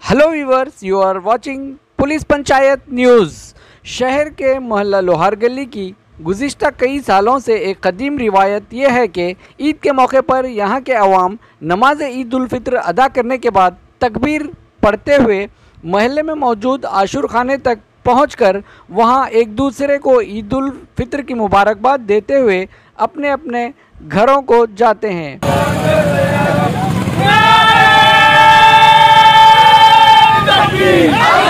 Hello viewers, you are watching Police Panchayat News. शहर के मोहल्ला लोहार गली की गुज़िश्ता कई सालों से एक कदीम रिवायत यह है कि ईद के मौके पर यहाँ के अवाम नमाज ईद उल फित्र अदा करने के बाद तकबीर पढ़ते हुए महल्ले में मौजूद आशूर खाने तक पहुंचकर वहां एक दूसरे को ईद उल फित्र की मुबारकबाद देते हुए अपने अपने घरों को जाते हैं। Yeah!